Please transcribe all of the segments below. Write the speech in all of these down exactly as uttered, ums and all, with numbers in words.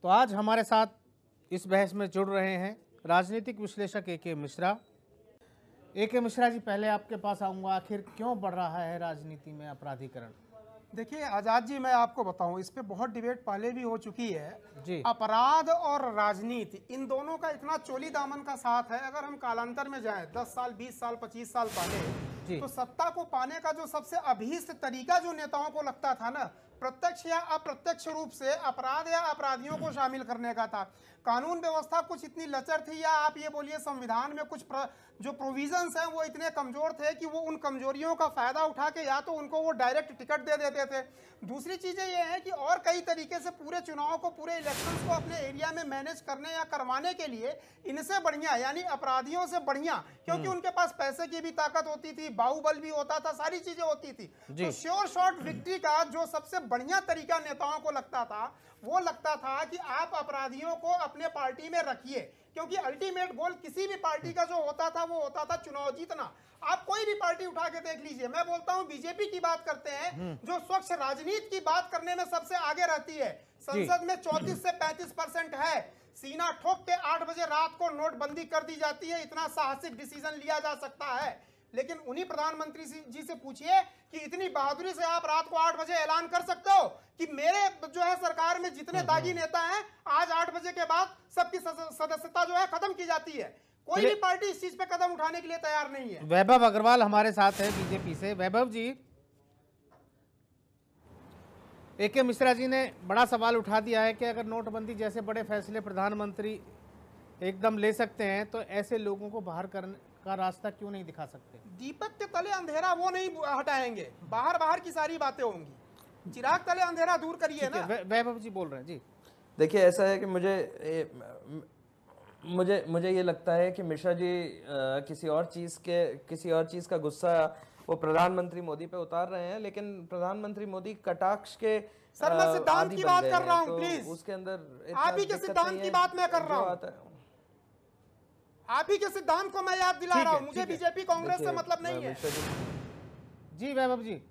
तो आज हमारे साथ इस बहस में जुड़ रहे हैं राजनीतिक विश्लेषक ए के मिश्रा। ए के मिश्रा जी, पहले आपके पास आऊंगा, आखिर क्यों बढ़ रहा है राजनीति में अपराधीकरण? देखिए आजाद जी, मैं आपको बताऊं, इस पे बहुत डिबेट पहले भी हो चुकी है जी। अपराध और राजनीति, इन दोनों का इतना चोली दामन का साथ है। अगर हम कालांतर में जाएं दस साल, बीस साल, पच्चीस साल पहले, तो सत्ता को पाने का जो सबसे अभीष्ट तरीका जो नेताओं को लगता था ना, प्रत्यक्ष या अप्रत्यक्ष रूप से अपराध या अपराधियों को शामिल करने का था। कानून व्यवस्था कुछ इतनी लचर थी, या आप ये बोलिए संविधान में कुछ प्र, जो प्रोविजंस हैं वो इतने कमजोर थे कि वो उन कमजोरियों का फायदा उठा के या तो उनको वो डायरेक्ट टिकट दे देते थे। दूसरी चीजें ये हैं कि और कई तरीके से पूरे चुनाव को, पूरे इलेक्शंस को अपने एरिया में मैनेज करने या करवाने के लिए इनसे बढ़िया, यानी अपराधियों से बढ़िया, क्योंकि उनके पास पैसे की भी ताकत होती थी, बाहुबल भी होता था, सारी चीजें होती थी। तो श्योर शॉर्ट विक्ट्री का जो सबसे बढ़िया तरीका नेताओं को लगता था, वो लगता था कि आप अपराधियों को अपने पार्टी में रखिए, क्योंकि अल्टीमेट गोल किसी भी पार्टी का जो होता था वो होता था चुनाव जीतना। आप कोई भी पार्टी उठा के देख लीजिए, मैं बोलता हूं बीजेपी की बात करते हैं, जो स्वच्छ राजनीति की बात करने में सबसे आगे रहती है। संसद में चौंतीस से पैंतीस परसेंट है। सीना ठोक के आठ बजे रात को नोटबंदी कर दी जाती है, इतना साहसिक डिसीजन लिया जा सकता है। लेकिन उन्हीं प्रधानमंत्री जी से पूछिए कि इतनी बहादुरी से आप रात को आठ बजे ऐलान कर सकते हो कि मेरे जो है सरकार में जितने दागी नेता हैं, आज आठ बजे के बाद सबकी सदस्यता जो है खत्म की जाती है। कोई भी पार्टी इस चीज पे कदम उठाने के लिए तैयार नहीं है। वैभव अग्रवाल हमारे साथ है बीजेपी से। वैभव जी, ए के मिश्रा जी ने बड़ा सवाल उठा दिया है कि अगर नोटबंदी जैसे बड़े फैसले प्रधानमंत्री एकदम ले सकते हैं, तो ऐसे लोगों को बाहर करने का रास्ता क्यों नहीं दिखा सकते? दीपक के तले अंधेरा वो नहीं हटाएंगे, बाहर बाहर की सारी बातें होंगी, चिराग तले अंधेरा दूर करिए ना। वैभव जी बोल रहे हैं जी। देखिए, ऐसा है कि मुझे ए, मुझे मुझे ये लगता है कि मिश्रा जी आ, किसी और चीज के किसी और चीज का गुस्सा वो प्रधानमंत्री मोदी पे उतार रहे हैं, लेकिन प्रधानमंत्री मोदी कटाक्ष के सर मैं सिद्धांत की बात कर रहा हूँ, प्लीज उसके अंदर आप ही के सिद्धांत की बात मैं कर रहा हूँ, आप ही के सिद्धांत को मैं याद दिला रहा हूं। मुझे बीजेपी कांग्रेस से मतलब नहीं है। जी वैभव जी।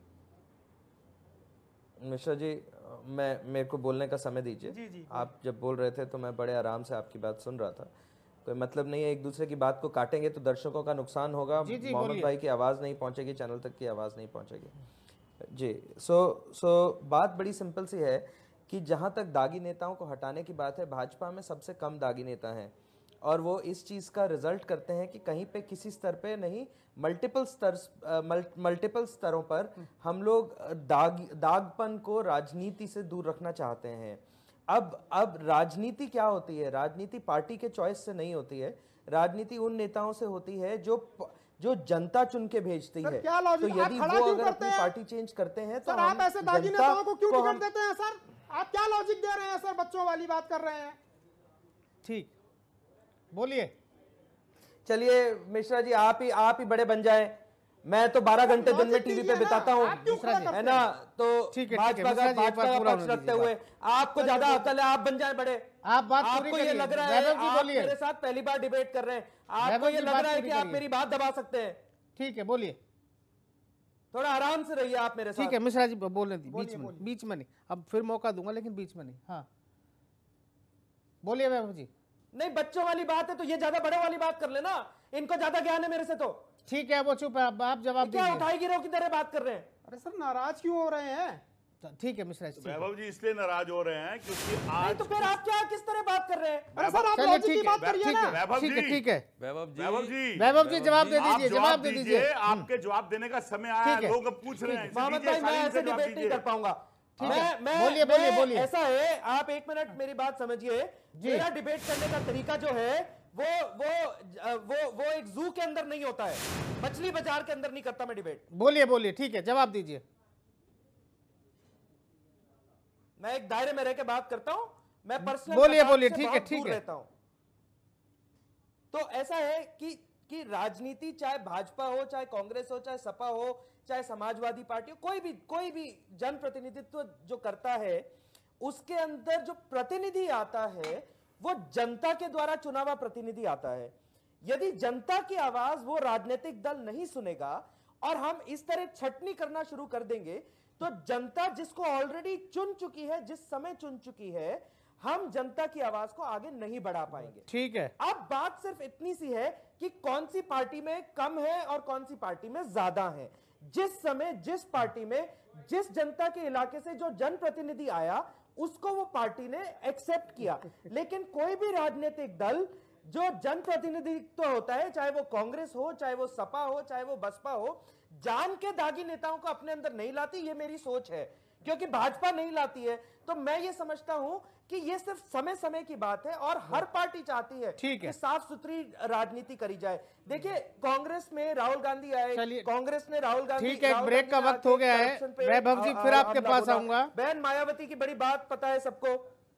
मिश्रा जी, मैं मेरे को बोलने का समय दीजिए। आप जब बोल रहे थे तो मैं बड़े आराम से आपकी बात सुन रहा था। कोई मतलब नहीं है, एक दूसरे की बात को काटेंगे तो दर्शकों का नुकसान होगा, मोहम्मद भाई की आवाज नहीं पहुंचेगी, चैनल तक की आवाज नहीं पहुंचेगी जी। सो सो बात बड़ी सिंपल सी है कि जहां तक दागी नेताओं को हटाने की बात है, भाजपा में सबसे कम दागी नेता हैं, और वो इस चीज़ का रिजल्ट करते हैं कि कहीं पे किसी स्तर पे नहीं, मल्टीपल स्तर मल्टीपल स्तरों पर हम लोग दाग दागपन को राजनीति से दूर रखना चाहते हैं। अब अब राजनीति क्या होती है? राजनीति पार्टी के चॉइस से नहीं होती है, राजनीति उन नेताओं से होती है जो जो जनता चुन के भेजती है। तो यदि वो अगर अपनी पार्टी चेंज करते हैं तो आप ऐसे दागी नेताओं को क्यों टिकट देते हैं सर? आप क्या लॉजिक दे रहे हैं सर? बच्चों वाली बात कर रहे हैं। ठीक, बोलिए। चलिए मिश्रा जी, आप ही आप ही बड़े बन जाएं। मैं तो बारह घंटे दिन में टीवी पे बिताता हूँ, है ना? तो भाजपा का भाजपा का पक्ष रखते हुए आपको ज्यादा अकल है, आप बन जाए बड़े। आप बात आपको ये लग रहा है आप मेरे साथ पहली बार डिबेट कर रहे हैं, आपको ये लग रहा है कि आप मेरी बात दबा सकते हैं? ठीक है, बोलिए। थोड़ा आराम से रहिए आप मेरे साथ। ठीक है मिश्रा जी, बोलने दी, बीच में बीच में नहीं, अब फिर मौका दूंगा लेकिन बीच में नहीं। हाँ बोलिए वैभव जी। नहीं, बच्चों वाली बात है तो ये ज्यादा बड़े वाली बात कर लेना, इनको ज्यादा ज्ञान है मेरे से। तो ठीक है, वो चुप है, आप जवाब दीजिए। क्या उठाई गिरो की तरह बात कर रहे हैं? अरे सर नाराज क्यों हो रहे हैं? ठीक है मिश्रा जी। वैभव जी इसलिए नाराज हो रहे हैं क्योंकि आज तो फिर आप क्या किस तरह बात कर रहे हैं? अरे सर आप लॉजिक की बात करिए ना। वैभव जी, ठीक है ठीक है वैभव जी वैभव जी वैभव जी जवाब दे दीजिए, जवाब दे दीजिए। आपके जवाब देने का समय आया, लोग अब पूछ रहे हैं। मोहम्मद भाई, मैं ऐसे डिबेट नहीं कर पाऊंगा। मैं मैं बोलिए बोलिए बोलिए। ऐसा है, आप एक मिनट मेरी बात समझिए। मेरा डिबेट करने का तरीका जो है वो वो वो वो एक जू के अंदर नहीं होता है, मछली बाजार के अंदर नहीं करता मैं डिबेट। बोलिए बोलिए, ठीक है, जवाब दीजिए। मैं एक दायरे में रह के बात करता हूं, मैं पर्सनल बोलिए बोलिए, ठीक है ठीक है। रहता हूं। तो ऐसा है कि कि राजनीति, चाहे भाजपा हो, चाहे कांग्रेस हो, चाहे सपा हो, चाहे समाजवादी पार्टी हो, कोई भी कोई भी जनप्रतिनिधित्व जो करता है, उसके अंदर जो प्रतिनिधि आता है वो जनता के द्वारा चुना हुआ प्रतिनिधि आता है। यदि जनता की आवाज वो राजनीतिक दल नहीं सुनेगा और हम इस तरह छटनी करना शुरू कर देंगे तो जनता जिसको ऑलरेडी चुन चुकी है, जिस समय चुन चुकी है, हम जनता की आवाज को आगे नहीं बढ़ा पाएंगे। ठीक है, अब बात सिर्फ इतनी सी है कि कौन सी पार्टी में कम है और कौन सी पार्टी में ज्यादा है। जिस समय जिस पार्टी में जिस जनता के इलाके से जो जनप्रतिनिधि आया उसको वो पार्टी ने एक्सेप्ट किया। लेकिन कोई भी राजनीतिक दल जो जनप्रतिनिधित्व होता है, चाहे वो कांग्रेस हो, चाहे वो सपा हो, चाहे वो बसपा हो, जान के दागी नेताओं को अपने अंदर नहीं लाती। ये मेरी सोच है, क्योंकि भाजपा नहीं लाती है। तो मैं ये समझता हूं कि ये सिर्फ समय समय की बात है और हर पार्टी चाहती है कि साफ सुथरी राजनीति करी जाए। देखिए, कांग्रेस में राहुल गांधी आए, कांग्रेस ने राहुल गांधी। ठीक है, ब्रेक का वक्त हो गया है। वैभव जी फिर आपके पास आऊंगा। बहन मायावती की बड़ी बात पता है सबको।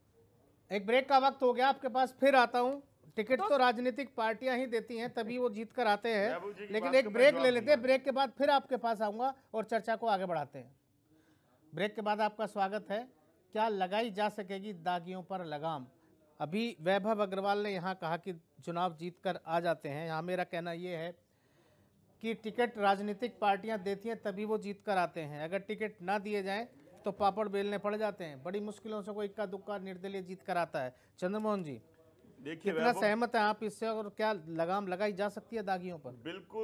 एक ब्रेक का वक्त हो गया, आपके पास फिर आता हूं। टिकट तो, तो राजनीतिक पार्टियां ही देती हैं, तभी वो जीत कर आते हैं। लेकिन एक ब्रेक ले लेते हैं, ब्रेक के बाद फिर आपके पास आऊंगा और चर्चा को आगे बढ़ाते हैं। ब्रेक के बाद आपका स्वागत है। क्या लगाई जा सकेगी दागियों पर लगाम? अभी वैभव अग्रवाल ने यहाँ कहा कि चुनाव जीत कर आ जाते हैं। यहाँ मेरा कहना ये है कि टिकट राजनीतिक पार्टियां देती हैं, तभी वो जीत कर आते हैं। अगर टिकट ना दिए जाएं तो पापड़ बेलने पड़ जाते हैं। बड़ी मुश्किलों से कोई इक्का दुक्का निर्दलीय जीत कर आता है। चंद्रमोहन जी, देखिए, कितना सहमत है आप इससे और क्या लगाम लगाई जा सकती है दागियों पर?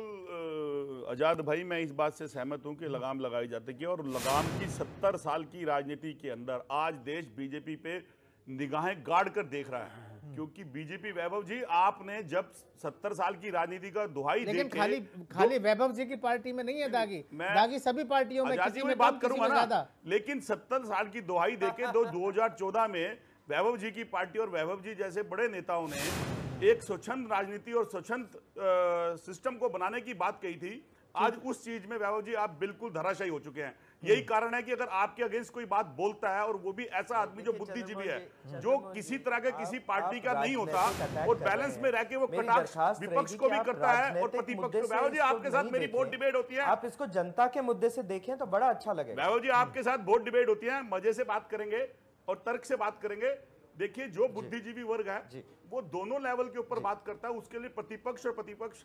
बिल्कुल आजाद भाई, मैं इस बात से सहमत हूं कि लगाम लगाई जाती है। और लगाम की सत्तर साल की राजनीति के अंदर आज देश बीजेपी पे निगाहें गाड़ कर देख रहा है। क्योंकि बीजेपी, वैभव जी, आपने जब सत्तर साल की राजनीति का दुहाई लेकिन देके, खाली खाली वैभव जी की पार्टी में नहीं है दागी, दागी सभी पार्टियों में, किसी में बात करूंगा ना। लेकिन सत्तर साल की दुहाई देके दो दो हजार चौदह में वैभव जी की पार्टी और वैभव जी जैसे बड़े नेताओं ने एक स्वच्छंद राजनीति और स्वच्छंद सिस्टम को बनाने की बात कही थी। आज उस चीज में वैभव जी आप बिल्कुल धराशायी हो चुके हैं। यही कारण है कि अगर आपके अगेंस्ट कोई बात बोलता है और वो भी ऐसा आदमी जो बुद्धिजीवी है, जो किसी तरह के किसी पार्टी का नहीं होता और बैलेंस में रह के वो कटाक्ष विपक्ष को भी करता है और प्रतिपक्ष को। वैभव जी, आपके साथ मेरी बोर्ड डिबेट होती है, आप इसको जनता के मुद्दे से देखें तो बड़ा अच्छा लगेगा। वैभव जी, आपके साथ बोर्ड डिबेट होती है, मजे से बात करेंगे और तर्क से बात करेंगे। देखिए, जो बुद्धिजीवी वर्ग है वो दोनों लेवल के ऊपर बात करता है। उसके लिए प्रतिपक्ष और प्रतिपक्ष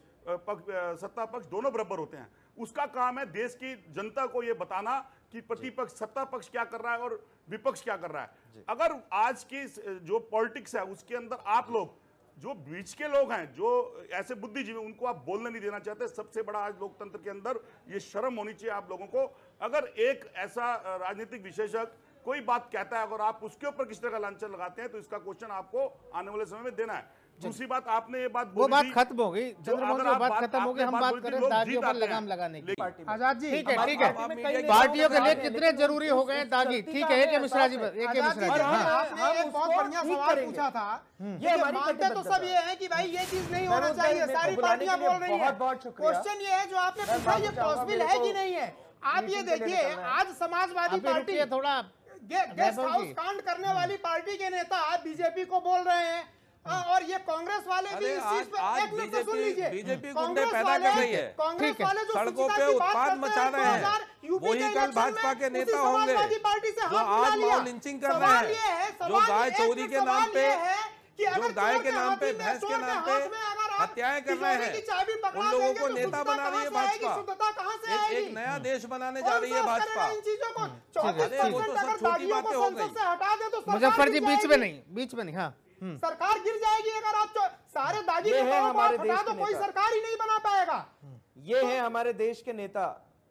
सत्ता पक्ष दोनों बराबर होते हैं। उसका काम है देश की जनता को यह बताना कि प्रतिपक्ष सत्ता पक्ष क्या कर रहा है और विपक्ष क्या कर रहा है। अगर आज की जो पॉलिटिक्स है उसके अंदर आप लोग जो बीच के लोग हैं, जो ऐसे बुद्धिजीवी, उनको आप बोलने नहीं देना चाहते। सबसे बड़ा आज लोकतंत्र के अंदर ये शर्म होनी चाहिए आप लोगों को। अगर एक ऐसा राजनीतिक विशेषज्ञ कोई बात कहता है, अगर आप उसके ऊपर किस तरह का लांछन लगाते हैं, तो इसका क्वेश्चन आपको आने वाले समय में देना है। दूसरी बात, आपने ये बात वो बात खत्म हो गई, चंद्रमोहन जी, बात खत्म हो गई। हम बात करें दागियों पर लगाम लगाने की। आजाद जी, ठीक है, ठीक है, पार्टियों के लिए कितने जरूरी हो गए दागी? ठीक है, एक मिश्रा जी, एक मिश्रा जी, आपने एक बहुत बढ़िया सवाल पूछा था। ये मानते तो सब ये है कि भाई ये चीज नहीं होना चाहिए, सारी पार्टियां बोल रही है। क्वेश्चन ये है जो आपने पूछा, ये पॉसिबल है कि नहीं है? आप ये देखिए, आज समाजवादी पार्टी थोड़ा गेस्ट हाउस कांड करने वाली पार्टी के नेता बीजेपी को बोल रहे हैं, और ये कांग्रेस वाले भी इस चीज पे एक मिनट सुन लीजिए। बीजेपी गुंडे पैदा कर रही है, कांग्रेस वाले जो सड़कों पे उत्पाद मचा रहे हैं, वही कल भाजपा के नेता होंगे जो आज मॉब लिंचिंग कर रहे हैं, जो गाय चोरी के नाम पे, जो गाय के नाम पे, भैंस के नाम पे हत्याएं कर रहे हैं, उन लोगों को नेता बना रही है भाजपा। एक, एक नया देश बनाने जा रही है भाजपा। अरे वो तो सब छोटी बातें हो गई। मुजफ्फर जी, बीच में नहीं, बीच में नहीं। हाँ, सरकार गिर जाएगी अगर आप सारे दागी ये है हमारे देश तो कोई सरकार ही नहीं बना पाएगा। ये है हमारे देश के नेता।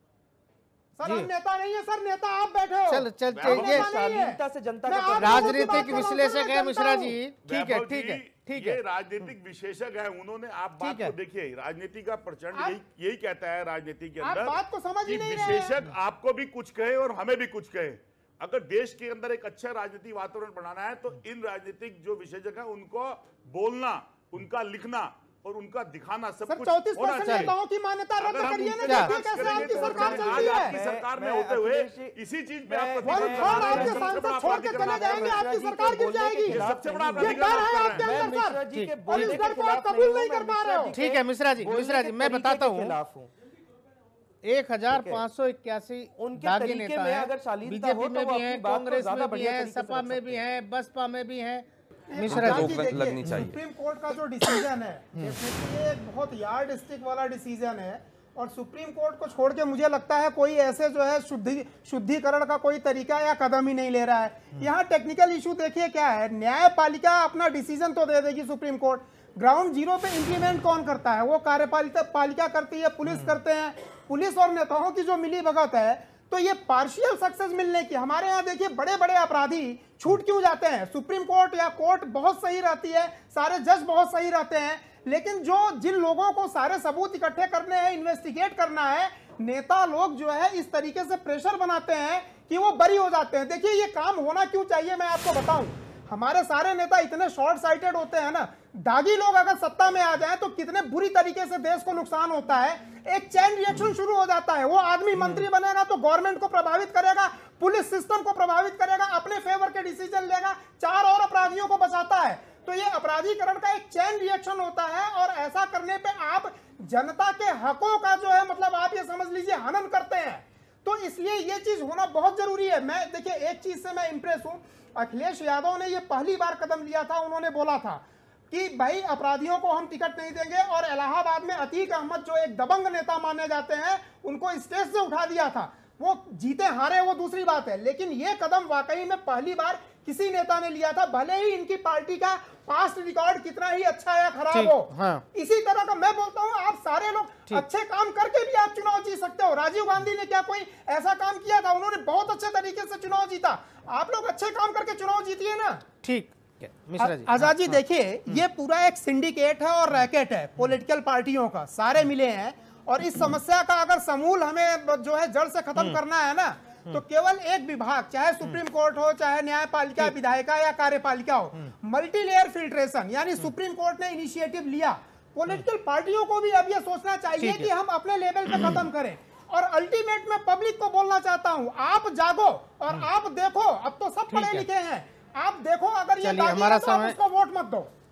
सर, हम नेता नहीं है सर, नेता आप बैठे हो। चल चल ये शालीनता से जनता का राजनीतिक विश्लेषक है मिश्रा जी। ठीक है, ठीक है, ठीक है, राजनीतिक विशेषज्ञ है। उन्होंने, आप बात को देखिए, राजनीति का प्रचंड यही यही कहता है राजनीति के अंदर, बात को समझ ही नहीं रहे। विशेषज्ञ आपको भी कुछ कहे और हमें भी कुछ कहे। अगर देश के अंदर एक अच्छा राजनीतिक वातावरण बनाना है तो इन राजनीतिक जो विशेषज्ञ हैं उनको बोलना, उनका लिखना और उनका दिखाना सब कुछ चौंतीस परसेंट नेताओं की मान्यता रद्द करिए ना, देखिए कैसे आपकी सरकार चल रही है। आपकी सरकार में होते हुए इसी चीज पे आप आपके सांसद छोड़ के चले जाएंगे, आपकी सरकार गिर जाएगी। सबसे बड़ा ये डर है आपके अंदर सर, और इस डर को आप कबूल नहीं कर पा रहे हो। ठीक है मिश्रा जी, मिश्रा जी, मैं बताता हूँ, एक हजार पाँच सौ इक्यासी दागी नेता है, बीजेपी में भी है, कांग्रेस में भी है, सपा में भी है, बसपा में भी है। मिश्रा जी, लगनी चाहिए। सुप्रीम कोर्ट का जो डिसीजन है, ये एक बहुत यार्ड स्टिक वाला डिसीजन है, और सुप्रीम कोर्ट को छोड़ के मुझे लगता है कोई ऐसे जो है शुद्धि शुद्धिकरण का कोई तरीका या कदम ही नहीं ले रहा है। यहाँ टेक्निकल इशू देखिए क्या है, न्यायपालिका अपना डिसीजन तो दे देगी सुप्रीम कोर्ट, ग्राउंड जीरो पे इंप्लीमेंट कौन करता है? वो कार्यपालिका पालिका करती है, पुलिस करते हैं। पुलिस और नेताओं की जो मिली भगत है, तो ये पार्शियल सक्सेस मिलने की, हमारे यहाँ देखिए बड़े बड़े अपराधी छूट क्यों जाते हैं? सुप्रीम कोर्ट या कोर्ट बहुत सही रहती है, सारे जज बहुत सही रहते हैं, लेकिन जो जिन लोगों को सारे सबूत इकट्ठे करने हैं, इन्वेस्टिगेट करना है, नेता लोग जो है इस तरीके से प्रेशर बनाते हैं कि वो बरी हो जाते हैं। देखिए ये काम होना क्यों चाहिए, मैं आपको बताऊं, हमारे सारे नेता इतने शॉर्ट साइटेड होते हैं ना, दागी लोग अगर सत्ता में आ जाए तो कितने बुरी तरीके से देश को नुकसान होता है। एक चेन रिएक्शन शुरू हो जाता है, वो आदमी मंत्री बनेगा तो गवर्नमेंट को प्रभावित करेगा, पुलिस सिस्टम को प्रभावित करेगा, अपने फेवर के डिसीजन लेगा, चार और अपराधियों को बचाता है। तो ये अपराधीकरण का एक चेन रिएक्शन होता है, और ऐसा करने पे आप जनता के हकों का जो है मतलब आप ये समझ लीजिए हनन करते हैं। तो इसलिए ये चीज होना बहुत जरूरी है। मैं देखिए एक चीज से मैं इंप्रेस हूं, अखिलेश यादव ने ये पहली बार कदम लिया था, उन्होंने बोला था कि भाई अपराधियों को हम टिकट नहीं देंगे, और इलाहाबाद में अतीक अहमद जो एक दबंग नेता माने जाते हैं उनको स्टेज से उठा दिया था। वो जीते हारे वो दूसरी बात है, लेकिन ये कदम वाकई में पहली बार किसी नेता ने लिया था, भले ही इनकी पार्टी का पास्ट रिकॉर्ड कितना ही अच्छा या खराब हो। हाँ। इसी तरह का मैं बोलता हूं, आप सारे लोग अच्छे काम करके भी आप चुनाव जीत सकते हो। राजीव गांधी ने क्या कोई ऐसा काम किया था? उन्होंने बहुत अच्छे तरीके से चुनाव जीता। आप लोग अच्छे काम करके चुनाव जीतिए ना। ठीक, आजाद जी देखिए, ये पूरा एक सिंडिकेट है और रैकेट है पॉलिटिकल पार्टियों का, सारे मिले हैं, और इस समस्या का अगर समूल हमें जो है जड़ से खत्म करना है ना, तो केवल एक विभाग, चाहे सुप्रीम कोर्ट हो, चाहे न्यायपालिका, विधायिका या कार्यपालिका हो, मल्टी लेयर फिल्ट्रेशन, यानी सुप्रीम कोर्ट ने इनिशिएटिव लिया, पॉलिटिकल पार्टियों को भी अब ये सोचना चाहिए कि हम अपने लेवल पे खत्म करें। और अल्टीमेट में पब्लिक को बोलना चाहता हूं, आप जागो और आप देखो, अब तो सब पढ़े लिखे हैं, आप देखो, अगर ये हमारा तो आप उसको वोट मत दो।